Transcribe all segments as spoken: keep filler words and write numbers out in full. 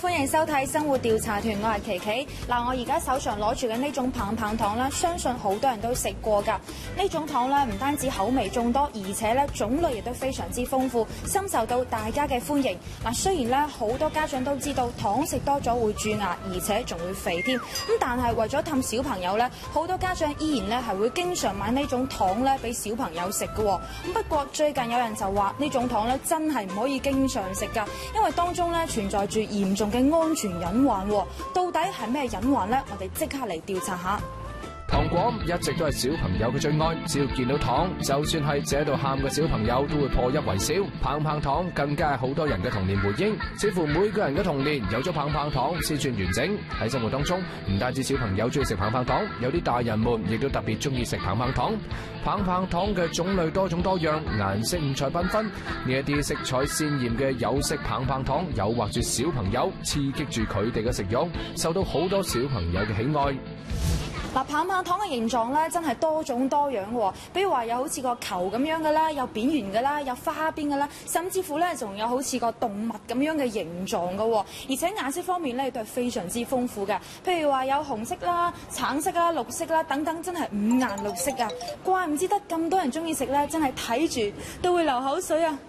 歡迎收睇生活調查團，我係琪琪。嗱，我而家手上攞住嘅呢種棒棒糖咧，相信好多人都食過㗎。呢種糖咧唔單止口味眾多，而且咧種類亦都非常之豐富，深受到大家嘅歡迎。嗱，雖然咧好多家長都知道糖食多咗會蛀牙，而且仲會肥添，咁但係為咗氹小朋友咧，好多家長依然咧係會經常買呢種糖咧俾小朋友食嘅。咁不過最近有人就話呢種糖咧真係唔可以經常食㗎，因為當中咧存在住嚴重嘅安全隱患。到底係咩隱患呢？我哋即刻嚟調查下。 糖果一直都係小朋友嘅最愛，只要見到糖，就算係這度喊嘅小朋友都會破涕為笑。棒棒糖更加係好多人嘅童年回憶，似乎每個人嘅童年有咗棒棒糖先算完整。喺生活當中，唔單止小朋友中意食棒棒糖，有啲大人們亦都特別中意食棒棒糖。棒棒糖嘅種類多種多樣，顏色五彩繽紛，呢一啲色彩鮮豔嘅有色棒棒糖誘惑住小朋友，刺激住佢哋嘅食慾，受到好多小朋友嘅喜愛。 嗱，棒棒糖嘅形狀咧真係多種多樣喎，比如話有好似個球咁樣嘅啦，有扁圓嘅啦，有花邊嘅啦，甚至乎咧仲有好似個動物咁樣嘅形狀嘅喎，而且顏色方面咧都係非常之豐富嘅，譬如話有紅色啦、橙色啦、綠色啦等等，真係五顏六色啊！怪唔之得咁多人中意食咧，真係睇住都會流口水啊！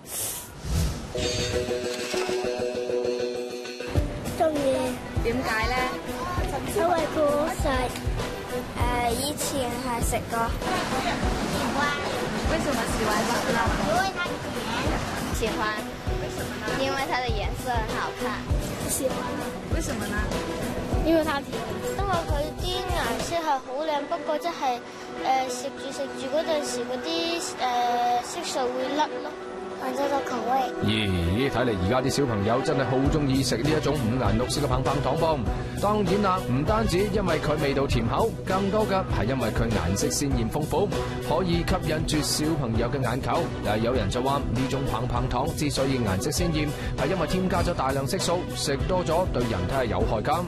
中意。 點解咧？ 因為佢好細。誒，以前係食過。喜歡。 為什麼喜歡吃呢？ 因為它甜。 喜歡。 為什麼呢？ 因為它的顏色很好看。 喜歡。 為什麼呢？ 因為它甜。因為佢啲顏色係好靚，不過即係誒食住食住嗰陣時嗰啲誒色素會甩咯。換咗個口味。 咦，睇嚟而家啲小朋友真係好中意食呢一種五顏六色嘅棒棒糖噃。當然啦，唔單止因為佢味道甜口，更多嘅係因為佢顏色鮮豔豐富，可以吸引住小朋友嘅眼球。但係有人就話呢種棒棒糖之所以顏色鮮豔，係因為添加咗大量色素，食多咗對人體係有害㗎。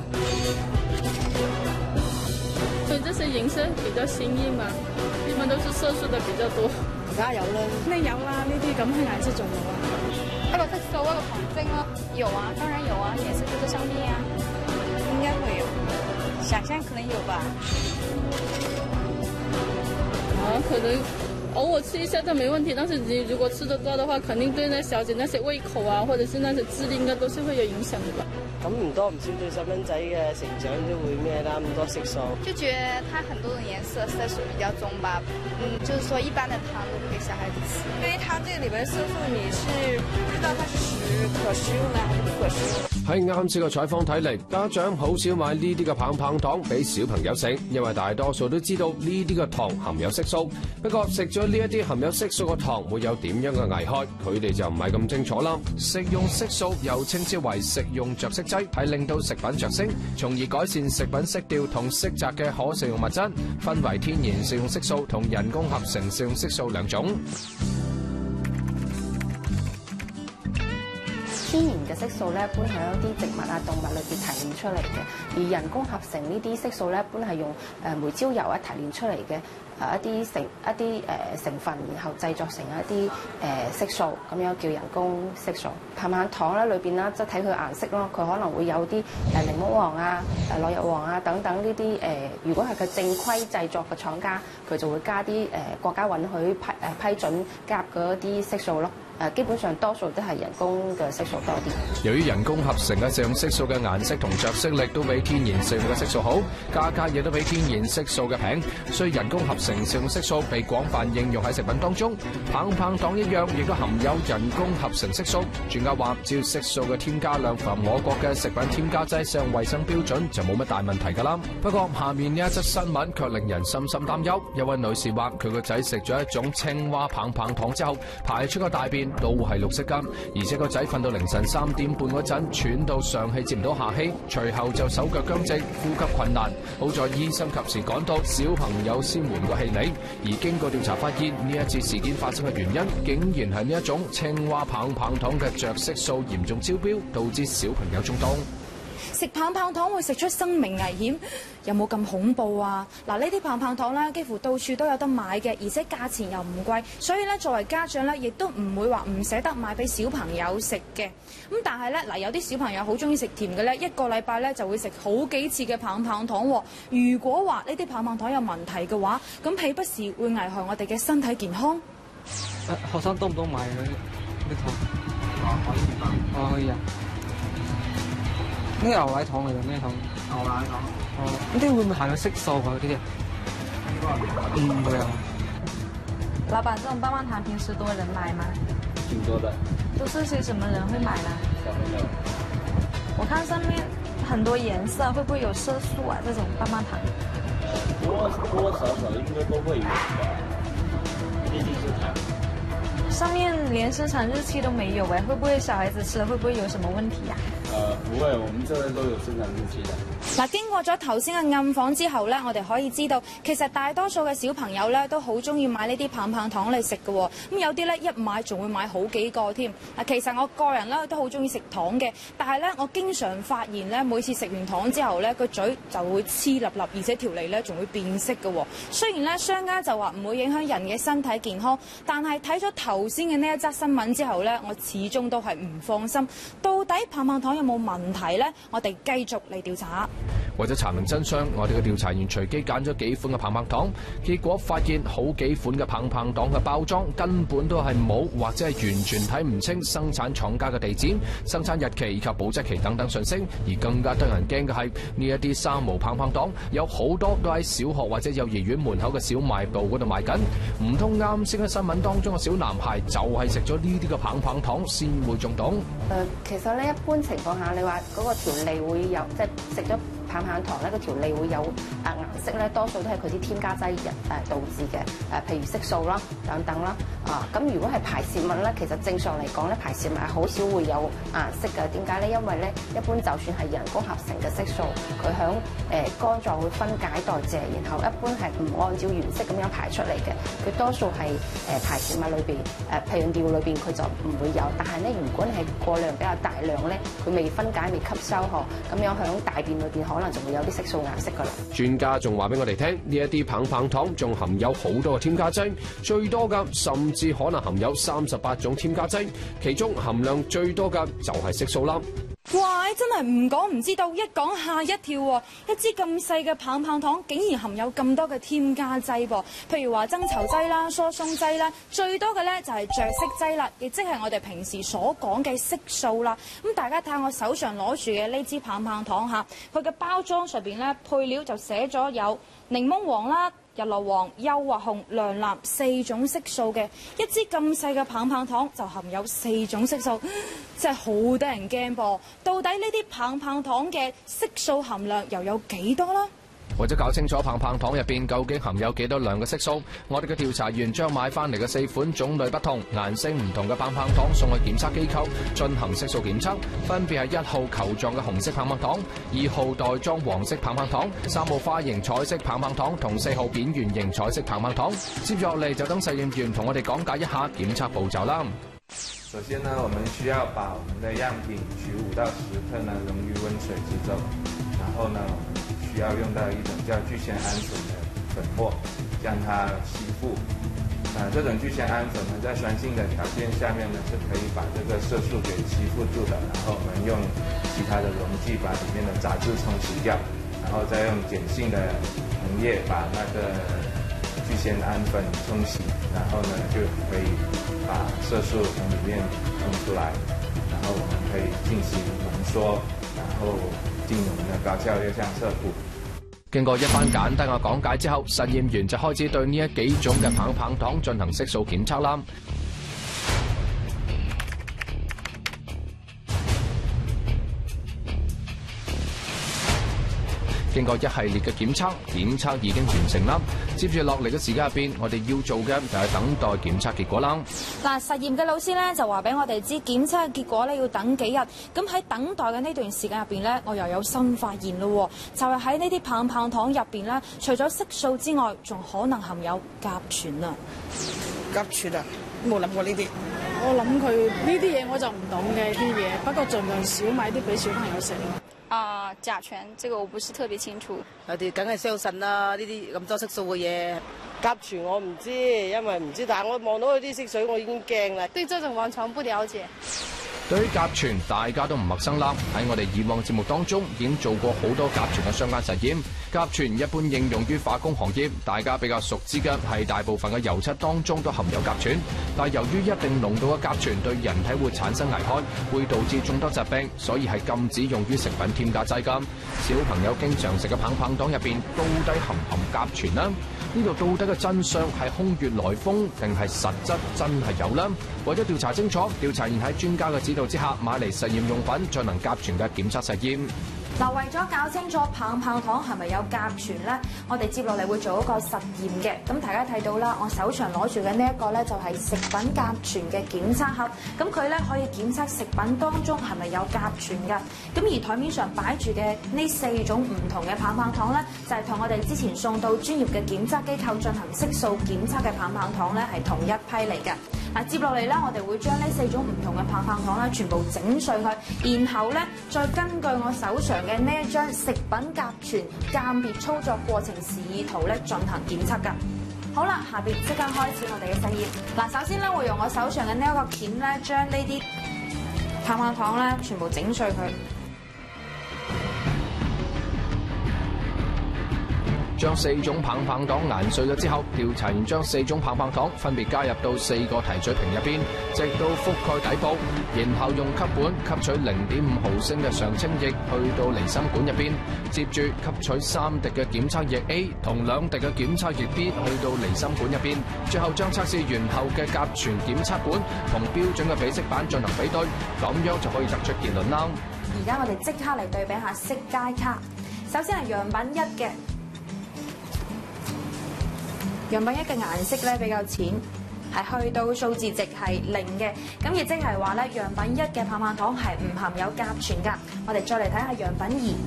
所以這些顏色比較鮮豔嘛，一般都是色素的比較多。 而家有啦，咩有啦？呢啲咁嘅顏色仲有啊？ 一個色素，一個糖精咯。有啊，當然有啊，顏色就在上面啊。 應該會有，想象可能有吧。 啊，可能偶爾吃一下就沒問題，但是你如果吃得多的話，肯定對那小姐那些胃口啊，或者是那些智力，應該都是會有影響的吧。 咁唔多唔少對細蚊仔嘅成長都會咩啦，咁多色素。 就覺得它很多種顏色色素比較重吧，嗯，就是說一般的糖都不給小孩子吃。 因為它這個裡邊色素你是不知道它是食可食用呢還是不可食用。 喺啱先嘅採訪睇嚟，家長好少買呢啲嘅棒棒糖俾小朋友食，因為大多數都知道呢啲嘅糖含有色素。不過食咗呢一啲含有色素嘅糖會有點樣嘅危害，佢哋就唔係咁清楚啦。食用色素又稱之為食用着色劑，係令到食品着色，從而改善食品色調同色澤嘅可食用物質，分為天然食用色素同人工合成食用色素兩種。 天然嘅色素咧，一般係一啲植物啊、動物裏邊提煉出嚟嘅；而人工合成呢啲色素咧，一般係用誒煤焦油啊提煉出嚟嘅誒一啲成一啲誒成分，然後製作成一啲誒色素，咁樣叫人工色素。棒棒糖咧裏邊啦，即係睇佢顏色咯，佢可能會有啲誒檸檬黃啊、誒落葉黃啊等等呢啲誒。如果係佢正規製作嘅廠家，佢就會加啲誒國家允許批誒批准加入嗰啲色素咯。誒基本上多數都係人工嘅色素多啲。 由於人工合成嘅食用色素嘅顏色同着色力都比天然食用嘅色素好，價格亦都比天然色素嘅平，所以人工合成食用色素被廣泛應用喺食品當中。棒棒糖一樣，亦都含有人工合成色素。專家話，只要色素嘅添加量符合我國嘅食品添加劑使用衛生標準，就冇乜大問題㗎啦。不過下面呢一則新聞卻令人深深擔憂。一位女士話，佢個仔食咗一種青蛙棒棒糖之後，排出個大便都係綠色㗎，而且個仔瞓到凌晨三點半嗰陣，喘到上氣接唔到下氣，隨後就手腳僵直、呼吸困難。好在醫生及時趕到，小朋友先緩過氣嚟。而經過調查發現，呢一次事件發生嘅原因，竟然係呢一種青蛙棒棒糖嘅着色素嚴重超標，導致小朋友中毒。 食棒棒糖會食出生命危險，有冇咁恐怖啊？嗱，呢啲棒棒糖咧，幾乎到處都有得買嘅，而且價錢又唔貴，所以咧作為家長咧，亦都唔會話唔捨得買俾小朋友食嘅。咁但係咧，嗱有啲小朋友好中意食甜嘅咧，一個禮拜咧就會食好幾次嘅棒棒糖喎。如果話呢啲棒棒糖有問題嘅話，咁豈不是會危害我哋嘅身體健康？ 誒、啊，學生多唔多買嗰啲糖？可以吧？哦，可以啊。呢個牛奶糖嚟㗎，咩糖？牛奶糖。哦，呢啲會唔會含有色素㗎？呢啲？嗯，會啊。 老闆，這種棒棒糖平時多人買嗎？ 挺多的。 都是些什麼人會買呢？ 小朋友。 我看上面很多顏色，會不會有色素啊？這種棒棒糖？ 多多少少應該都會有吧，畢竟是糖。 上面連生產日期都沒有誒，會不會小孩子吃了會不會有什麼問題呀？ 呃，不會，我們這邊都有生產日期的。 嗱，經過咗頭先嘅暗訪之後咧，我哋可以知道，其實大多數嘅小朋友咧都好中意買呢啲棒棒糖嚟食嘅喎。咁有啲咧一買仲會買好幾個添。嗱，其實我個人咧都好中意食糖嘅，但係咧我經常發現咧，每次食完糖之後咧，個嘴就會黐立立，而且條脷咧仲會變色嘅喎。雖然咧商家就話唔會影響人嘅身體健康，但係睇咗頭先嘅呢一則新聞之後咧，我始終都係唔放心。到底棒棒糖有冇問題咧？我哋繼續嚟調查。 為咗查明真相，我哋嘅調查員隨機揀咗幾款嘅棒棒糖，結果發現好幾款嘅棒棒糖嘅包裝根本都係冇或者係完全睇唔清生產廠家嘅地址、生產日期以及保質期等等信息。而更加得人驚嘅係呢一啲三無棒棒糖有好多都喺小學或者幼兒園門口嘅小賣部嗰度賣緊。唔通啱先喺新聞當中嘅小男孩就係食咗呢啲嘅棒棒糖先會中毒？誒、 呃，其實咧一般情況下，你話嗰個條脷會有即係食咗棒棒糖咧，個條脷會有啊顏色咧，多數都係佢啲添加劑誒導致嘅誒，譬如色素啦等等啦啊。咁如果係排泄物咧，其實正常嚟講咧，排泄物係好少會有顏色嘅。點解咧？因為咧一般就算係人工合成嘅色素，佢響誒肝臟會分解代謝，然後一般係唔按照原色咁樣排出嚟嘅。佢多數係誒排泄物裏邊誒，譬如尿裏邊佢就唔會有。但係咧，如果你係過量比較大量咧，佢未分解未吸收呵，咁樣響大便裏邊可能就會有啲色素顏色噶啦。 專家仲話俾我哋聽，呢一啲棒棒糖仲含有好多嘅添加劑，最多嘅甚至可能含有三十八種添加劑，其中含量最多嘅就係色素啦。 哇！真係唔講唔知道，一講嚇一跳喎！一支咁細嘅棒棒糖，竟然含有咁多嘅添加劑噃。譬如話增稠劑啦、疏鬆劑啦，最多嘅咧就係着色劑啦，亦即係我哋平時所講嘅色素啦。咁大家睇下我手上攞住嘅呢支棒棒糖嚇，佢嘅包裝上邊咧配料就寫咗有檸檬黃啦、日落黃、幼滑紅、亮藍四種色素嘅。一支咁細嘅棒棒糖就含有四種色素，真係好得人驚噃！到底呢啲棒棒糖嘅色素含量又有幾多啦？ 為咗搞清楚棒棒糖入邊究竟含有幾多量嘅色素，我哋嘅調查員將買翻嚟嘅四款種類不同、顏色唔同嘅棒棒糖送去檢測機構進行色素檢測，分別係一號球狀嘅紅色棒棒糖、二號袋裝黃色棒棒糖、三號花形彩色棒棒糖同四號扁圓形彩色棒棒糖。接住落嚟就等實驗員同我哋講解一下檢測步驟啦。 首先呢，我們需要把我們的樣品取五到十克呢溶於溫水之中，然後呢，我們需要用到一種叫聚酰胺醇的粉末，將它吸附。啊，這種聚酰胺醇呢，在酸性的條件下面呢，是可以把這個色素給吸附住的。然後我們用其他的溶劑把裡面的雜質沖洗掉，然後再用鹼性的溶液把那個聚酰胺粉沖洗，然後呢就可以把色素從裡面沖出來，然後我們可以進行濃縮，然後進入我們的高效熱像測譜。 經過一番簡單嘅講解之後，實驗員就開始對呢一幾種嘅棒棒糖進行色素檢測啦。經過一系列嘅檢測，檢測已經完成啦。接住落嚟嘅時間入邊，我哋要做嘅就係等待檢測結果啦。 嗱，實驗嘅老師咧就話俾我哋知，檢測嘅結果咧要等幾日。咁喺等待嘅呢段時間入邊咧，我又有新發現咯。就係喺呢啲棒棒糖入邊咧，除咗色素之外，仲可能含有甲醛啊！ 甲醛啊，冇諗過呢啲。我諗佢呢啲嘢我就唔懂嘅啲嘢，不過盡量少買啲俾小朋友食咯。 啊、呃，甲醛，這個我不是特別清楚。 有啲梗係相信啦，呢啲咁多色素嘅嘢。 甲醛我唔知，因為唔知，但係我望到佢啲色水，我已經驚啦。 對這種完全不了解。 對於甲醛，大家都唔陌生啦。喺我哋以往節目當中，已經做過好多甲醛嘅相關實驗。甲醛一般應用於化工行業，大家比較熟知嘅係大部分嘅油漆當中都含有甲醛。但係由於一定濃度嘅甲醛對人體會產生危害，會導致眾多疾病，所以係禁止用於食品添加劑㗎。小朋友經常食嘅棒棒糖入邊，到底含唔含甲醛呢？呢度到底嘅真相係空穴來風，定係實質真係有呢？為咗調查清楚，調查員喺專家嘅指導之下，買嚟實驗用品進行甲醛嘅檢測實驗。 嗱，為咗搞清楚棒棒糖係咪有甲醛咧，我哋接落嚟會做一個實驗嘅。咁大家睇到啦，我手上攞住嘅呢一個咧就係食品甲醛嘅檢測盒。咁佢咧可以檢測食品當中係咪有甲醛㗎。咁而台面上擺住嘅呢四種唔同嘅棒棒糖咧，就係同我哋之前送到專業嘅檢測機構進行色素檢測嘅棒棒糖咧係同一批嚟嘅。嗱，接落嚟咧，我哋會將呢四種唔同嘅棒棒糖咧全部整碎佢，然後咧再根據我手上嘅呢一張食品甲醛鑑別操作過程示意圖咧進行檢測㗎。好啦，下邊即刻開始我哋嘅實驗。嗱，首先咧會用我手上嘅呢一個鉗咧，將呢啲棒棒糖咧全部整碎佢。 將四種棒棒糖研碎咗之後，調查員將四種棒棒糖分別加入到四個提取瓶入邊，直到覆蓋底部，然後用吸管吸取零點五毫升嘅常青液去到離心管入邊，接住吸取三滴嘅檢測液 A 同兩滴嘅檢測液 B 去到離心管入邊，最後將測試完後嘅甲醛檢測管同標準嘅比色板進行比對，咁樣就可以得出結論啦。 而家我哋即刻嚟對比下色階卡。首先係樣品一嘅。樣品一嘅顏色咧比較淺，係去到數字值係零嘅，咁亦即係話咧樣品一嘅棒棒糖係唔含有甲醛㗎。我哋再嚟睇下樣品二，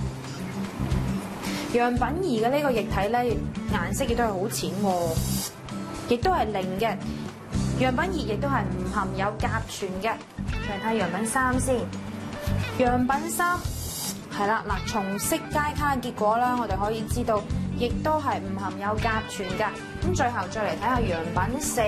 樣品二嘅呢個液體咧顏色亦都係好淺喎，亦都係零嘅。樣品二亦都係唔含有甲醛嘅。再睇下樣品三先，樣品三係啦，嗱，從色階卡嘅結果啦，我哋可以知道，亦都係唔含有甲醛㗎。咁最後再嚟睇下樣品四，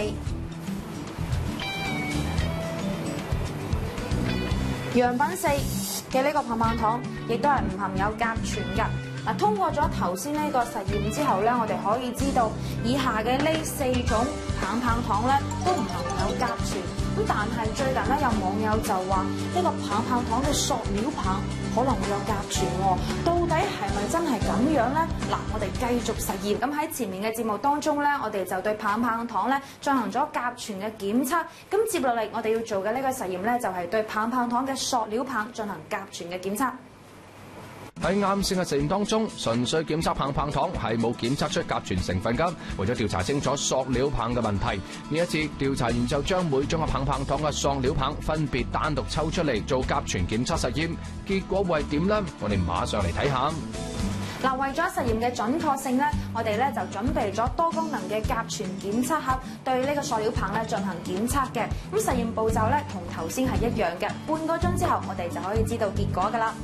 樣品四嘅呢個棒棒糖，亦都係唔含有甲醛㗎。嗱，通過咗頭先呢個實驗之後咧，我哋可以知道以下嘅呢四種棒棒糖咧都唔含有甲醛。咁但係最近咧有網友就話呢個棒棒糖嘅塑料棒可能會有甲醛喎，到底係咪真係咁樣咧？嗱，我哋繼續實驗。咁喺前面嘅節目當中咧，我哋就對棒棒糖咧進行咗甲醛嘅檢測。咁接落嚟我哋要做嘅呢個實驗咧，就係對棒棒糖嘅塑料棒進行甲醛嘅檢測。 喺啱先嘅實驗當中，純粹檢測棒棒糖係冇檢測出甲醛成分㗎。為咗調查清楚塑料棒嘅問題，呢一次調查員就將每種嘅棒棒糖嘅塑料棒分別單獨抽出嚟做甲醛檢測實驗，結果會係點呢？我哋馬上嚟睇下。 嗱，為咗實驗嘅準確性咧，我哋咧就準備咗多功能嘅甲醛檢測盒，對呢個塑料棒咧進行檢測嘅。咁實驗步驟咧同頭先係一樣嘅，半個鐘之後我哋就可以知道結果㗎啦。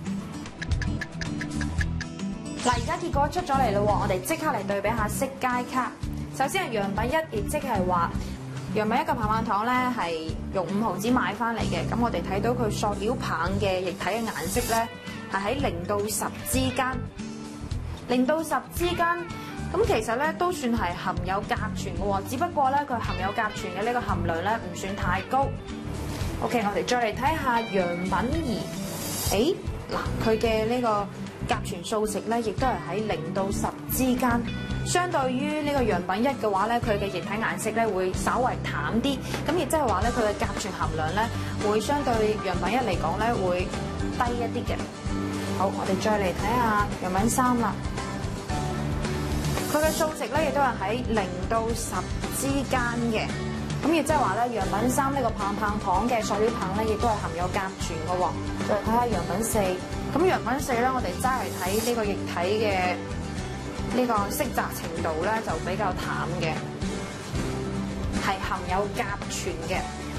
嗱，而家結果出咗嚟咯，我哋即刻嚟對比下色階卡。首先係樣品一，亦即係話樣品一個棒棒糖咧係用五毫紙買翻嚟嘅。咁我哋睇到佢塑料棒嘅液體嘅顏色咧係喺零到十之間，零到十之間。咁其實咧都算係含有甲醛嘅喎，只不過咧佢含有甲醛嘅呢個含量咧唔算太高。OK， 我哋再嚟睇下樣品二。誒，嗱，佢嘅呢個甲醛數值咧，亦都係喺零到十之間。相對於呢個樣品一嘅話咧，佢嘅液體顏色咧會稍為淡啲。咁亦即係話咧，佢嘅甲醛含量咧會相對樣品一嚟講咧會低一啲嘅。好，我哋再嚟睇下樣品三啦。佢嘅數值咧亦都係喺零到十之間嘅。咁亦即係話咧，樣品三呢個棒棒糖嘅塑料棒咧，亦都係含有甲醛嘅喎。再睇下樣品四。咁樣品四咧，我哋齋係睇呢個液體嘅呢個色澤程度咧，就比較淡嘅，係含有甲醛嘅。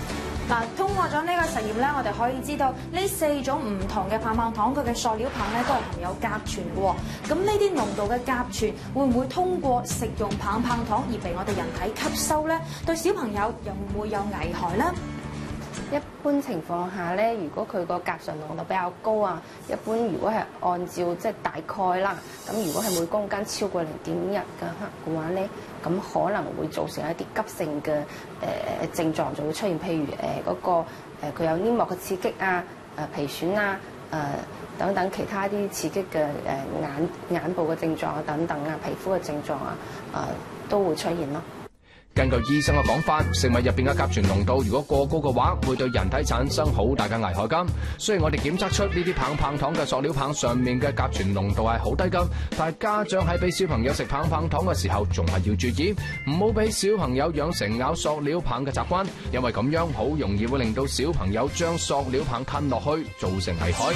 嗱，通過咗呢個實驗咧，我哋可以知道呢四種唔同嘅棒棒糖，佢嘅塑料棒咧都係含有甲醛嘅喎。咁呢啲濃度嘅甲醛會唔會通過食用棒棒糖而被我哋人體吸收咧？對小朋友又會唔會有危害咧？ 一般情況下咧，如果佢個甲醇濃度比較高啊，一般如果係按照即係大概啦，咁如果係每公斤超過零點一嘅克嘅話咧，咁可能會造成一啲急性嘅誒、呃、症狀就會出現，譬如誒嗰、呃那個佢、呃、有黏膜嘅刺激啊、誒、呃、皮損啊、誒、呃、等等其他啲刺激嘅誒、呃、眼眼部嘅症狀啊等等啊，皮膚嘅症狀啊，誒、呃、都會出現咯。 根據醫生嘅講法，食物入邊嘅甲醛濃度如果過高嘅話，會對人體產生好大嘅危害㗎。雖然我哋檢測出呢啲棒棒糖嘅塑料棒上面嘅甲醛濃度係好低㗎，但係家長喺俾小朋友食棒棒糖嘅時候，仲係要注意，唔好俾小朋友養成咬塑料棒嘅習慣，因為咁樣好容易會令到小朋友將塑料棒吞落去，造成危害。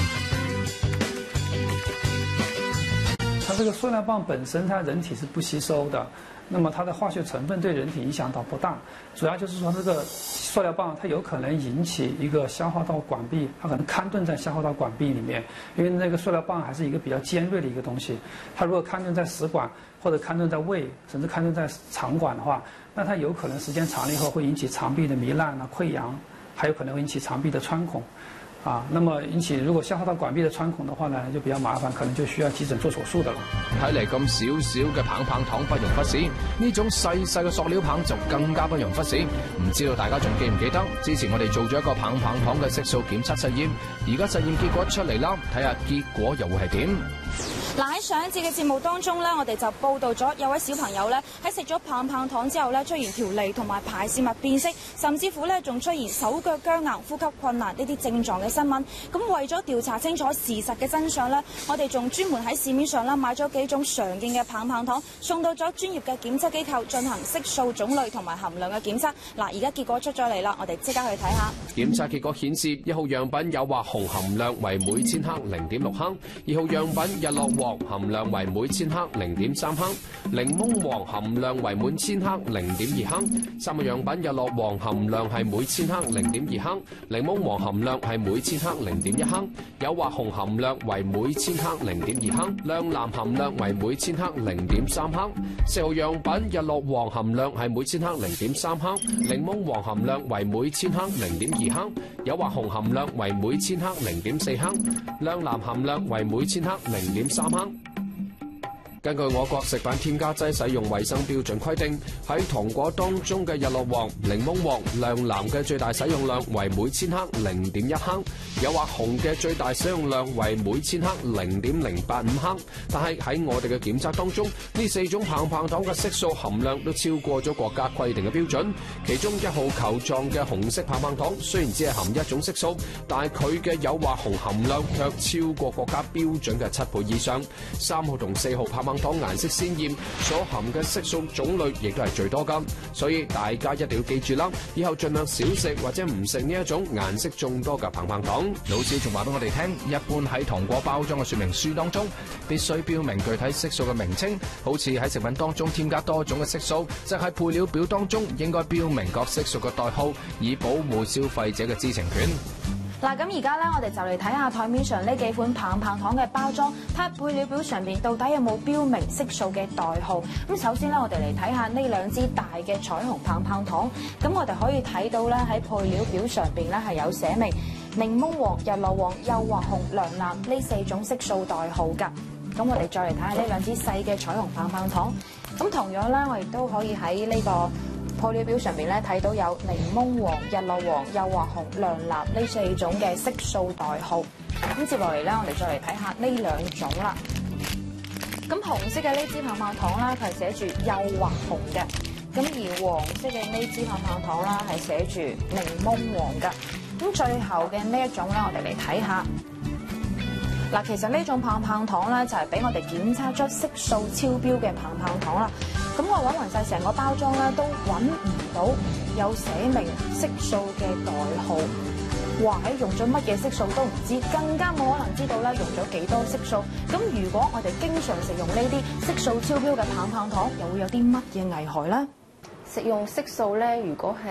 它這個塑料棒本身，它人體是不吸收的。那麼它的化學成分對人體影響倒不大，主要就是說這個塑料棒它有可能引起一個消化道管壁，它可能嵌頓在消化道管壁裡面，因為那個塑料棒還是一個比較尖銳的一個東西，它如果嵌頓在食管或者嵌頓在胃，甚至嵌頓在腸管的話，那它有可能時間長了以後會引起腸壁的糜爛啊、潰瘍，還有可能會引起腸壁的穿孔。啊，那麼引起如果消化道管壁的穿孔的話呢，就比較麻煩，可能就需要急診做手術的了。 睇嚟咁少少嘅棒棒糖不容忽視，呢種細細嘅塑料棒就更加不容忽視。唔知道大家仲記唔記得之前我哋做咗一個棒棒糖嘅色素檢測實驗，而家實驗結果出嚟啦，睇下結果又會係點。 嗱，喺上一節嘅節目當中咧，我哋就報道咗有位小朋友咧喺食咗棒棒糖之後咧，出現條脷同埋排泄物變色，甚至乎咧仲出現手腳僵硬、呼吸困難呢啲症狀嘅新聞。咁為咗調查清楚事實嘅真相咧，我哋仲專門喺市面上啦買咗幾種常見嘅棒棒糖，送到咗專業嘅檢測機構進行色素種類同埋含量嘅檢測。嗱，而家結果出咗嚟啦，我哋即刻去睇下。 檢測結果顯示，一號樣品有畫紅含量為每千克零點六克，二號樣品日落黃含量為每千克零點三克，檸檬黃含量為每千克零點二克，三個樣品日落黃含量係每千克零點二克，檸檬黃含量係每千克零點一克，有畫紅含量為每千克零點二克，亮藍含量為每千克零點三克，四號樣品日落黃含量係每千克零點三克，檸檬黃含量為每千克零點二克，有畫紅含量為每千克零點四克，亮藍含量為每千克零點三克。根據我國食品添加劑使用衛生標準規定，喺糖果當中嘅日落黃、檸檬黃、亮藍嘅最大使用量為每千克零點一克，有畫紅嘅最大使用量為每千克零點零八五克。但係喺我哋嘅檢測當中，呢四種棒棒糖嘅色素含量都超過咗國家規定嘅標準。其中一號球狀嘅紅色棒棒糖雖然只係含一種色素，但係佢嘅有畫紅含量卻超過國家標準嘅七倍以上。三號同四號棒棒糖顏色鮮豔，所含嘅色素種類亦都係最多㗎，所以大家一定要記住啦，以後盡量少食或者唔食呢一種顏色眾多嘅棒棒糖。老師仲話俾我哋聽，一般喺糖果包裝嘅說明書當中，必須標明具體色素嘅名稱，好似喺食品當中添加多種嘅色素，即係配料表當中應該標明各色素嘅代號，以保護消費者嘅知情權。 嗱，咁而家咧，我哋就嚟睇下台面上呢幾款棒棒糖嘅包裝，睇下配料表上邊到底有冇標明色素嘅代號。咁首先咧，我哋嚟睇下呢兩支大嘅彩虹棒棒糖。咁我哋可以睇到咧，喺配料表上邊咧係有寫明檸檬黃、日落黃、幼滑紅、亮藍呢四種色素代號㗎。咁我哋再嚟睇下呢兩支細嘅彩虹棒棒糖。咁同樣咧，我亦都可以喺呢個配料表上邊咧睇到有檸檬黃、日落黃、幼滑紅、亮藍呢四種嘅色素代號。咁接落嚟咧，我哋再嚟睇下呢兩種啦。咁紅色嘅呢支棒棒糖啦，佢係寫住幼滑紅嘅；咁而黃色嘅呢支棒棒糖啦，係寫住檸檬黃嘅。咁最後嘅呢一種咧，我哋嚟睇下。嗱，其實呢種棒棒糖咧，就係俾我哋檢測出色素超標嘅棒棒糖啦。咁我揾勻晒成個包裝咧，都揾唔到有寫明色素嘅代號。哇！喺用咗乜嘢色素都唔知，更加冇可能知道咧用咗幾多色素。咁如果我哋經常食用呢啲色素超標嘅棒棒糖，又會有啲乜嘢危害咧？ 食用色素咧，如果係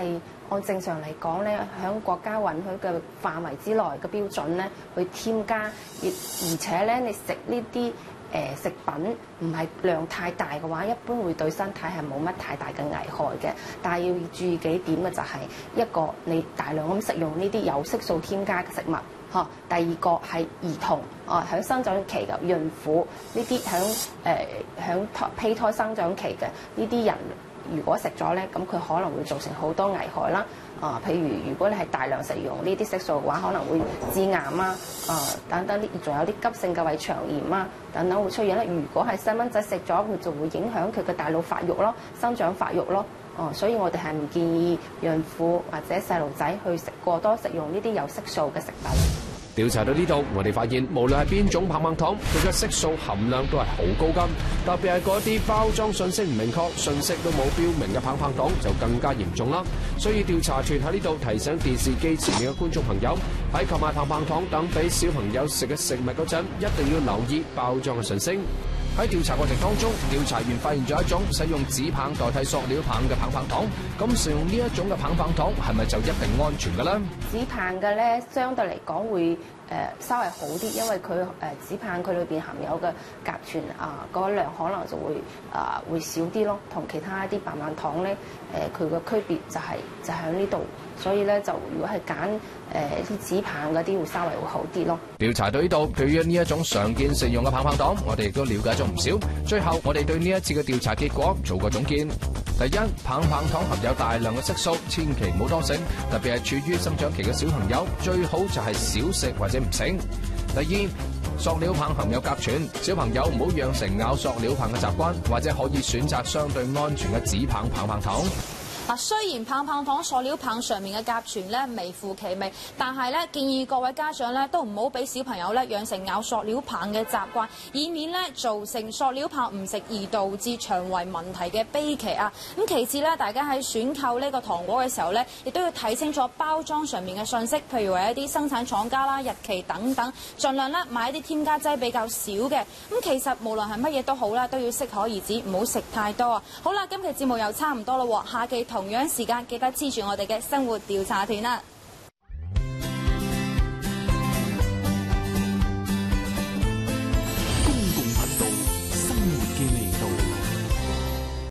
按正常嚟講咧，喺國家允許嘅範圍之內嘅標準咧，去添加，而而且咧，你食呢啲誒食品唔係量太大嘅話，一般會對身體係冇乜太大嘅危害嘅。但係要注意幾點嘅就係、是、一個你大量咁食用呢啲有色素添加嘅食物，嚇。第二個係兒童，啊喺生長期嘅孕婦呢啲響誒響胎胚胎生長期嘅呢啲人。如果食咗咧，咁佢可能會造成好多危害啦。啊，譬如如果你係大量食用呢啲色素嘅話，可能會致癌啊，啊等等啲，仲有啲急性嘅胃腸炎啊等等會出現咧。如果係細蚊仔食咗，佢就會影響佢嘅大腦發育咯、生長發育咯。哦、啊，所以我哋係唔建議孕婦或者細路仔去食過多食用呢啲有色素嘅食品。 調查到呢度，我哋發現無論係邊種棒棒糖，佢嘅色素含量都係好高㗎。特別係嗰啲包裝信息唔明確、信息都冇標明嘅棒棒糖就更加嚴重啦。所以調查團喺呢度提醒電視機前面嘅觀眾朋友，喺購買棒棒糖等俾小朋友食嘅食物嗰陣，一定要留意包裝嘅信息。喺調查過程當中，調查員發現咗一種使用紙棒代替塑料棒嘅棒棒糖。咁使用呢一種嘅棒棒糖係咪就一定安全嘅咧？ 紙棒嘅咧，相對嚟講會誒、呃、稍微好啲，因為佢誒紙棒佢裏邊含有嘅甲醛啊嗰量可能就會啊、呃、會少啲咯，同其他一啲棒棒糖咧誒佢嘅區別就係、是、就喺呢度。所以咧，就如果係揀誒啲紙棒嗰啲，會稍微會好啲咯。 調查到呢度，對於呢一種常見食用嘅棒棒糖，我哋亦都了解咗唔少。最後，我哋對呢一次嘅調查結果做個總結。第一，棒棒糖含有大量嘅色素，千祈唔好多食，特別係處於生長期嘅小朋友，最好就係少食或者唔食。第二，塑料棒含有甲醛，小朋友唔好養成咬塑料棒嘅習慣，或者可以選擇相對安全嘅紙棒棒棒糖。 嗱，雖然棒棒糖塑料棒上面嘅甲醛咧微乎其微，但係咧建議各位家長咧都唔好俾小朋友咧養成咬塑料棒嘅習慣，以免咧造成塑料棒唔食而導致腸胃問題嘅悲劇啊！咁其次咧，大家喺選購呢個糖果嘅時候咧，亦都要睇清楚包裝上面嘅信息，譬如話一啲生產廠家啦、日期等等，盡量咧買一啲添加劑比較少嘅。咁其實無論係乜嘢都好啦，都要適可而止，唔好食太多啊！好啦，今期節目又差唔多啦，下期同樣時間記得黐住我哋嘅生活調查團啦。